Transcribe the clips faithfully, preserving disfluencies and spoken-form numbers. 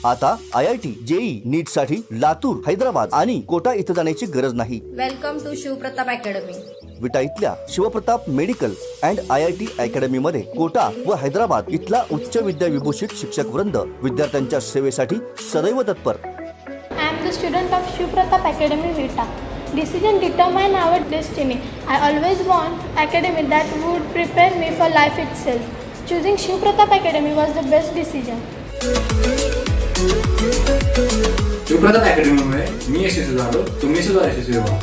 आता I I T, JEE, NEET साठी लातूर, हैदराबाद आणि कोटा इथं जाण्याची गरज नाही। Welcome to Shivpratap Academy. Vita इथल्या Shivpratap medical and I I T Academy मध्ये कोटा व हैदराबाद इथला उच्च विद्या विभूषित शिक्षक वृंद विद्यार्थ्यांच्या सेवेसाठी सदैव तत्पर। I am the student of Shivpratap Academy Vita. Decision determine our destiny. I always want academy that would prepare me for life itself. Choosing Shivpratap Academy was the best decision. Shivpratap Academy मुळे मी यशस्वी झालो, तुम्ही सुद्धा यशस्वी व्हा।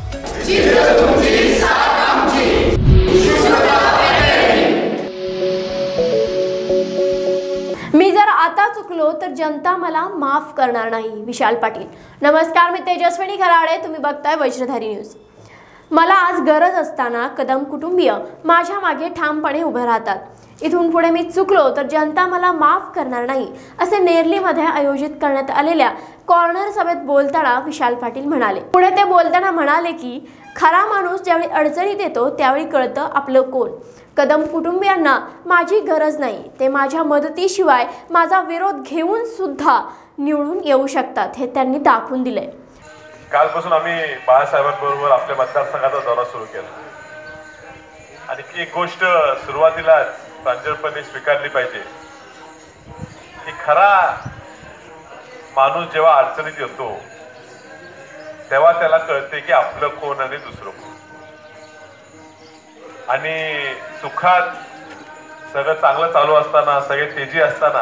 मी जर आता चुकलो तर जनता मला माफ करणार नाही। विशाल पाटील। नमस्कार, मी तेजस्विनी खराडे, तुम्ही बघताय वज्रधारी न्यूज। मला आज गरज असताना कदम कुटुंबीय माझ्या मागे ठामपणे उभे राहतात। इथून पुढे मी चुकलो तर जनता मला माफ करणार नाही, असे नेरलीमध्ये आयोजित करण्यात आलेल्या कॉर्नर सभेत बोलताना विशाल पाटील म्हणाले। पुढे ते बोलताना म्हणाले की खरा माणूस ज्यावेळी अडचणीत येतो त्यावेळी कळतं आपलं कोण। कदम कुटुंबियांना माझी गरज नाही, ते माझ्या मदतीशिवाय माझा विरोध घेऊन सुद्धा निवडून येऊ शकतात, हे त्यांनी दाखवून दिले। कालपासून आम्ही बाळासाहेबांबरोबर आपल्या मतदारसंघाचा दौरा सुरू केला आणि एक गोष्ट सुरुवातीला प्रांजळपणे स्वीकारली पाहिजे की खरा माणूस जेव्हा अडचणीत येतो तेव्हा त्याला कळते की आपलं कोण आणि दुसरं कोण। आणि सुखात सगळं चांगलं चालू असताना, सगळे तेजी असताना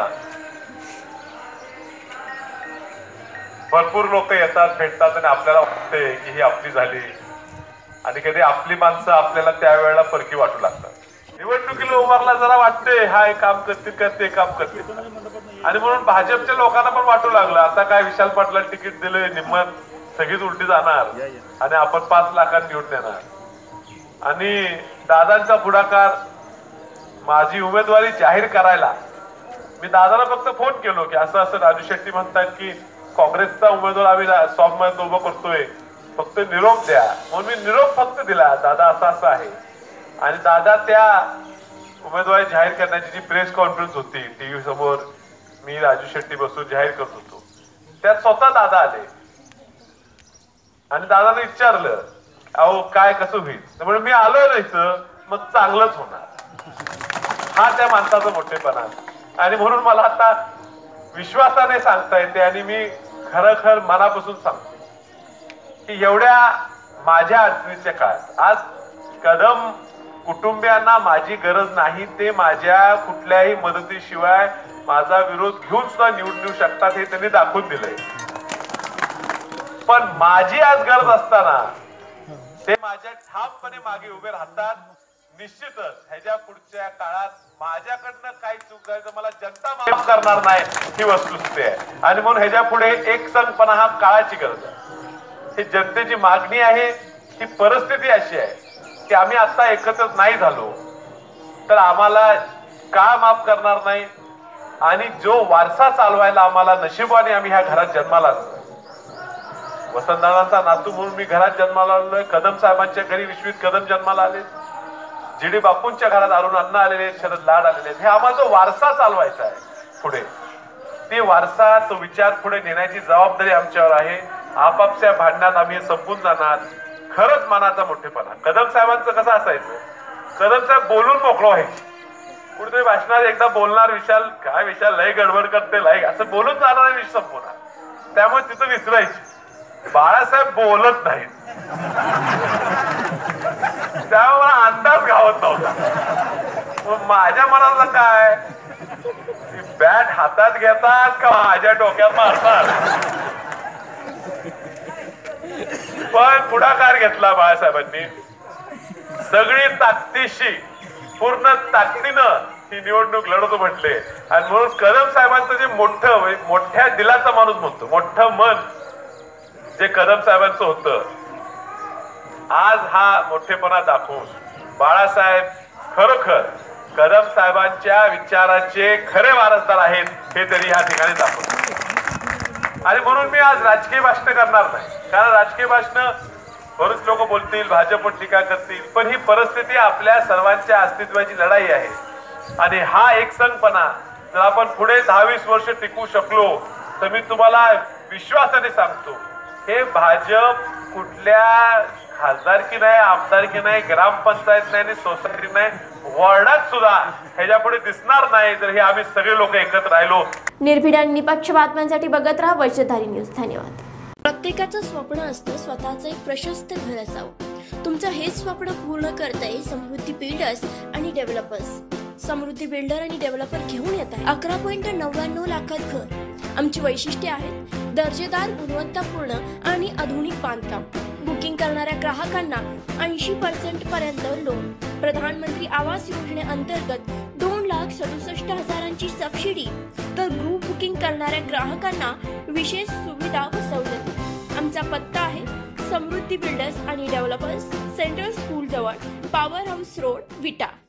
भरपूर लोक येतात, भेटतात आणि आपल्याला वाटते की ही आपली झाली आणि कधी आपली माणसं आपल्याला त्यावेळेला परकी वाटू लागतात। निवडणुकीला उभारला जरा वाटते हा एक काम करतील का ते काम करतील, आणि म्हणून भाजपच्या लोकांना पण वाटू लागलं आता काय विशाल पाटला तिकीट दिलं, निम्मत सगळीच उलटी जाणार आणि आपण पाच लाखात निवडून येणार। आणि दादांचा पुढाकार माझी उमेदवारी जाहीर करायला मी दादाला फक्त फोन केलो की असं असं राजू शेट्टी म्हणतात की काँग्रेसचा उमेदवार आम्ही सॉफ्टमध्ये उभं करतोय, फक्त निरोप द्या। म्हणून मी निरोप फक्त दिला, दादा असं असं आहे। आणि दादा त्या उमेदवारी जाहीर करण्याची जी प्रेस कॉन्फरन्स होती टीव्ही समोर मी राजू शेट्टी बसून जाहीर करत होतो, त्यात स्वतः दादा आले आणि दादाने विचारलं अहो काय कसं होईल, त्यामुळे मी आलो नाही तर मग चांगलंच होणार। हा त्या माणसाचा मोठेपणा आणि म्हणून मला आता विश्वासाने सांगता येते आणि मी खरखर मनापासून सांगतो की एवढ्या माझ्या अडचणीच्या काळात आज कदम कुटुंबियांना माझी गरज नाही, ते माझ्या कुठल्याही मदतीशिवाय माझा विरोध घेऊन सुद्धा निवडून येऊ शकतात, हे त्यांनी दाखवून दिलंय। पण माझी आज गरज असताना ते माझ्या ठामपणे मागे उभे राहतात। निश्चितच ह्याच्या पुढच्या काळात माझ्याकडनं काही चूक झाली तर मला जनता माफ करणार नाही, ही वस्तुस्थिती आहे। आणि म्हणून ह्याच्या पुढे एक संघपणा हा काळाची गरज आहे, ही जनतेची मागणी आहे। ही परिस्थिती अशी आहे की आम्ही आता एकत्र नाही झालो तर आम्हाला का माफ करणार नाही, आणि जो वारसा चालवायला आम्हाला नशिबाने आम्ही ह्या घरात जन्माला आलो, वसंतदादांचा नातू म्हणून मी घरात जन्माला आलोय, कदम साहेबांच्या घरी विश्वित कदम जन्माला आले, जी डी बापूंच्या घरात अरुण अण्णा आलेले, शरद लाड आलेले, हे आम्हाला जो वारसा चालवायचा आहे पुढे, ते वारसा तो विचार पुढे नेण्याची जबाबदारी आमच्यावर आहे। आपापच्या भांडणात आम्ही संपून जाणार। खरंच मनाचा मोठेपणा कदम साहेबांचं कसं असायचं, कदम साहेब बोलून मोकळं व्हायचे, कुठेतरी भाषणात एकदा बोलणार विशाल काय विशाल लय गडबड करते लय असं बोलून जाणार विषय संपवणार, त्यामुळे तिथं विसरायचे। बाळासाहेब बोलत नाहीत त्यामुळे मला अंदाज गावत नव्हता। माझ्या मनाला काय बॅट हातात घेतात का माझ्या डोक्यात मारतात, पण पुढाकार घेतला बाळासाहेबांनी, सगळी ताकदीशी पूर्ण ताकदीनं ही निवडणूक लढवतो म्हटले। आणि म्हणून कदम साहेबांचं जे मोठं मोठ्या दिलाचा माणूस म्हणतो, मोठं मन जे कदम साहेबांचं होतं, आज हा मोठेपणा दाखवून बाळासाहेब खरोखर कदम साहेबांच्या विचाराचे खरे वारसदार आहेत हे तरी ह्या ठिकाणी दाखवतो। आणि म्हणून मी आज राजकीय भाषण करणार नाही, कारण राजकीय भाषण बरेच लोक बोलतील, भाजप टीका करतील, पण ही परिस्थिती आपल्या सर्वांच्या अस्तित्वाची लढाई आहे। आणि हा एकसंघपणा जर आपण पुढे दहा वीस वर्ष टिकू शकलो तर मी तुम्हाला विश्वासाने सांगतो, हे भाजप कुठल्या खासदारकी नाही, आमदारकी नाही, ग्रामपंचायत नाही आणि सोसायटी नाही, वॉर्डात सुद्धा ह्याच्यापुढे दिसणार नाही जर हे आम्ही सगळे लोक एकत्र राहिलो. निर्भीड आणि निपक्ष बातम्यांसाठी बघत राहा वज्रधारी न्यूज. धन्यवाद. प्रत्येकाचं स्वप्न असतं स्वतःचं एक प्रशस्त घर असावं. तुमचं हेच स्वप्न पूर्ण करताय समृद्धी बिल्डर्स आणि डेव्हलपर्स. समृद्धी बिल्डर आणि डेव्हलपर घेऊन येत आहे अकरा पॉईंट नव्याण्णव लाखात घर. आमची वैशिष्ट्ये आहेत दर्जेदार, गुणवत्तापूर्ण आणि आधुनिक बांधकाम. बुकिंग करणाऱ्या ग्राहकांना ऐंशी पर्सेंट पर्यंत लोन. प्रधानमंत्री आवास योजनेअंतर्गत दोन लाख सदुसष्ट हजारांची सबसिडी. तर ग्रुप बुकिंग करणाऱ्या ग्राहकांना विशेष सुविधा व सवलती. आमचा पत्ता आहे समृद्धी बिल्डर्स आणि डेव्हलपर्स, सेंट्रल स्कूल जवळ, पॉवर हाऊस रोड, विटा.